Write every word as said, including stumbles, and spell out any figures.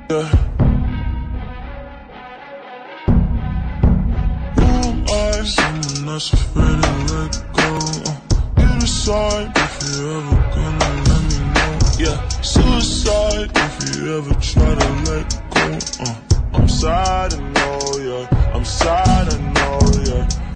Yeah. Who am I? Someone that's afraid to let go. Uh, you decide if you're ever gonna let me know. Yeah, suicide if you ever try to let go. Uh, I'm sad, I know, yeah. I'm sad, I know, yeah.